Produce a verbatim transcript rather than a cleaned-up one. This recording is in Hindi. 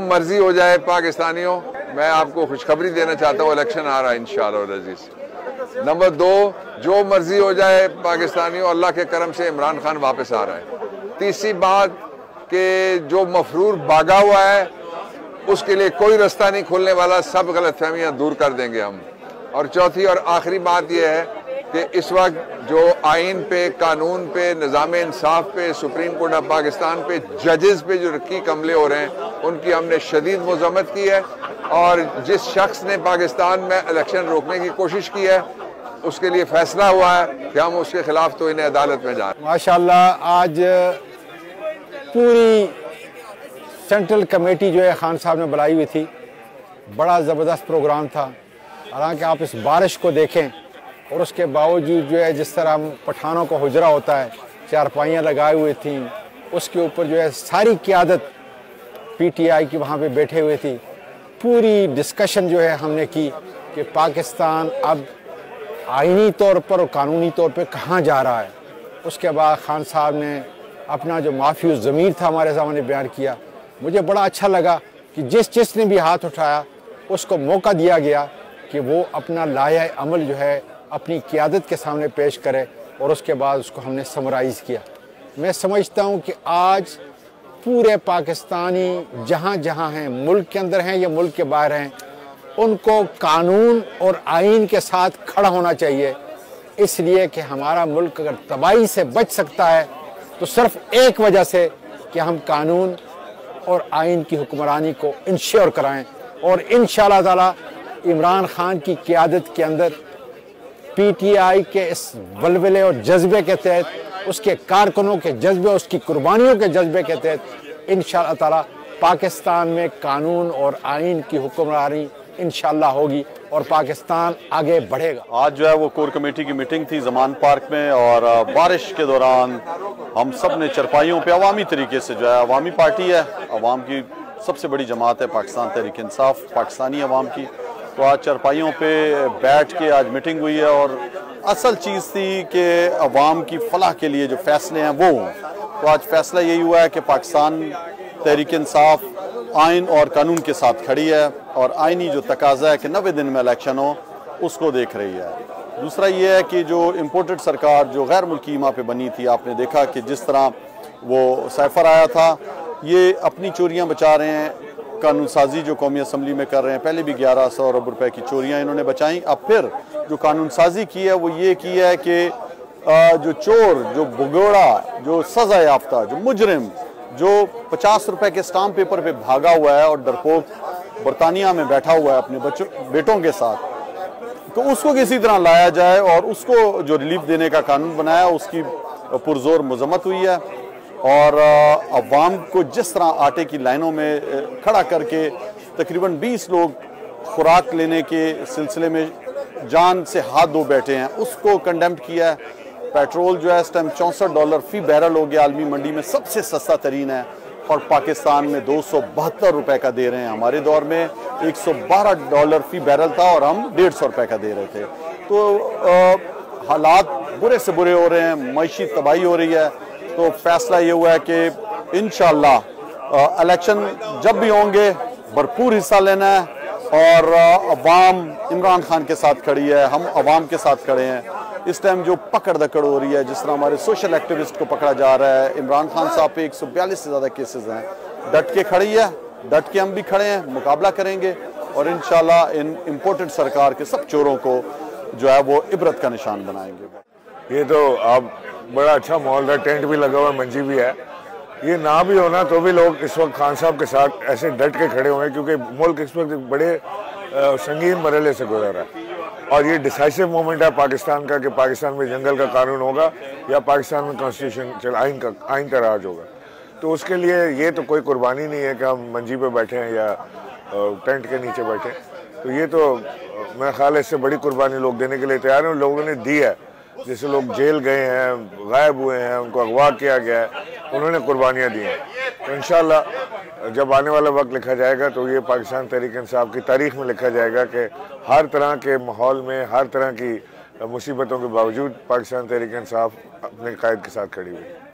मर्जी हो जाए पाकिस्तानियों, मैं आपको खुशखबरी देना चाहता हूँ, इलेक्शन आ रहा है इंशाअल्लाह अजीज। नंबर दो, जो मर्जी हो जाए पाकिस्तानियों, अल्लाह के करम से इमरान खान वापस आ रहा है। तीसरी बात कि जो मफरूर भागा हुआ है उसके लिए कोई रास्ता नहीं खुलने वाला, सब गलतफहमियां दूर कर देंगे हम। और चौथी और आखिरी बात यह है कि इस वक्त जो आइन पे, कानून पे, निज़ाम इंसाफ पे, सुप्रीम कोर्ट ऑफ पाकिस्तान पे, जजेस पे जो रकीक हमले हो रहे हैं उनकी हमने शदीद मज़म्मत की है। और जिस शख्स ने पाकिस्तान में इलेक्शन रोकने की कोशिश की है उसके लिए फैसला हुआ है कि हम उसके खिलाफ तो इन्हें अदालत में जाएं। माशाल्लाह आज पूरी सेंट्रल कमेटी जो है खान साहब ने बुलाई हुई थी, बड़ा ज़बरदस्त प्रोग्राम था। हालांकि आप इस बारिश को देखें और उसके बावजूद जो है जिस तरह पठानों का हुजरा होता है, चारपाइयाँ लगाई हुई थी, उसके ऊपर जो है सारी क़यादत पीटीआई की वहाँ पे बैठे हुए थी। पूरी डिस्कशन जो है हमने की कि पाकिस्तान अब आईनी तौर पर और कानूनी तौर पे कहाँ जा रहा है। उसके बाद खान साहब ने अपना जो माफ़ी ज़मीर था हमारे सामने बयान किया। मुझे बड़ा अच्छा लगा कि जिस जिसने भी हाथ उठाया उसको मौका दिया गया कि वो अपना लाया अमल जो है अपनी क़यादत के सामने पेश करे, और उसके बाद उसको हमने समराइज़ किया। मैं समझता हूँ कि आज पूरे पाकिस्तानी जहाँ जहाँ हैं, मुल्क के अंदर हैं या मुल्क के बाहर हैं, उनको कानून और आइन के साथ खड़ा होना चाहिए। इसलिए कि हमारा मुल्क अगर तबाही से बच सकता है तो सिर्फ एक वजह से कि हम कानून और आइन की हुक्मरानी को इंश्योर कराएं। और इंशाअल्लाह ताला इमरान खान की क़यादत के अंदर पीटीआई के इस वलवले और जज्बे के तहत, उसके कारकुनों के जज्बे, उसकी कुर्बानियों के जज्बे के तहत इंशाअल्लाह ताला पाकिस्तान में कानून और आइन की हुक्मरानी इंशाअल्लाह होगी और पाकिस्तान आगे बढ़ेगा। आज जो है वो कोर कमेटी की मीटिंग थी ज़मान पार्क में, और बारिश के दौरान हम सब ने चरपाइयों पे अवामी तरीके से जो है, अवामी पार्टी है, अवाम की सबसे बड़ी जमात है पाकिस्तान तहरीक इंसाफ, पाकिस्तानी अवाम की, तो आज चरपाइयों पे बैठ के आज मीटिंग हुई है। और असल चीज़ थी कि अवाम की फलाह के लिए जो फैसले हैं वो हों। तो आज फैसला यही हुआ है कि पाकिस्तान तहरीक इंसाफ आइन और कानून के साथ खड़ी है, और आइनी जो तकाजा है कि नब्बे दिन में इलेक्शन हो उसको देख रही है। दूसरा ये है कि जो इम्पोर्टेड सरकार जो गैर मुल्की ईमा पे बनी थी, आपने देखा कि जिस तरह वो साइफर आया था, ये अपनी चोरियाँ बचा रहे हैं। कानून साजी जो कौमी असम्बली में कर रहे हैं, पहले भी ग्यारह सौ अरब रुपए की चोरियाँ इन्होंने बचाई। अब फिर जो कानून साजी की है वो ये की है कि जो चोर, जो भगोड़ा, जो सज़ा याफ्ता, जो मुजरिम, जो पचास रुपए के स्टाम्प पेपर पे भागा हुआ है और डरपोक बरतानिया में बैठा हुआ है अपने बच्चों बेटों के साथ, तो उसको किसी तरह लाया जाए और उसको जो रिलीफ देने का कानून बनाया उसकी पुरजोर मजम्मत हुई है। और अवाम को जिस तरह आटे की लाइनों में खड़ा करके तकरीबन बीस लोग खुराक लेने के सिलसिले में जान से हाथ धो बैठे हैं, उसको कंडेम किया है। पेट्रोल जो है इस टाइम चौंसठ डॉलर फी बैरल हो गया, आलमी मंडी में सबसे सस्ता तरीन है, और पाकिस्तान में दो सौ बहत्तर रुपये का दे रहे हैं। हमारे दौर में एक सौ बारह डॉलर फी बैरल था और हम डेढ़ सौ रुपये का दे रहे थे। तो आ, हालात बुरे से बुरे हो रहे हैं, मईशी तबाही हो रही है। तो फैसला ये हुआ है कि इंशाअल्लाह इलेक्शन जब भी होंगे भरपूर हिस्सा लेना है, और अवाम इमरान खान के साथ खड़ी है, हम अवाम के साथ खड़े हैं। इस टाइम जो पकड़ दकड़ हो रही है, जिस तरह हमारे सोशल एक्टिविस्ट को पकड़ा जा रहा है, इमरान खान साहब पे एक सौ बयालीस से ज़्यादा केसेस हैं, डट के खड़ी है, डट के हम भी खड़े हैं, मुकाबला करेंगे और इंशाल्लाह इन इम्पोर्टेड सरकार के सब चोरों को जो है वो इबरत का निशान बनाएंगे। ये तो अब बड़ा अच्छा माहौल है, टेंट भी लगा हुआ, मंजी भी है। ये ना भी होना तो भी लोग इस वक्त खान साहब के साथ ऐसे डट के खड़े हुए हैं, क्योंकि मुल्क इस वक्त बड़े संगीन मरहले से गुजर रहा है, और ये डिसाइसिव मोमेंट है पाकिस्तान का कि पाकिस्तान में जंगल का कानून होगा या पाकिस्तान में कॉन्स्टिट्यूशन आइन का आइन का राज होगा। तो उसके लिए ये तो कोई कुर्बानी नहीं है कि हम मंजी पे बैठे हैं या टेंट के नीचे बैठे हैं। तो ये तो मेरा ख्याल है इससे बड़ी कुर्बानी लोग देने के लिए तैयार हैं, लोगों ने दी है। जैसे लोग जेल गए हैं, गायब हुए हैं, उनको अगवा किया गया है, उन्होंने कुर्बानियाँ दी हैं। तो इंशाअल्लाह जब आने वाला वक्त लिखा जाएगा तो ये पाकिस्तान तहरीक इंसाफ की तारीख में लिखा जाएगा कि हर तरह के माहौल में, हर तरह की मुसीबतों के बावजूद पाकिस्तान तहरीक इंसाफ अपने कायद के साथ खड़ी हुई।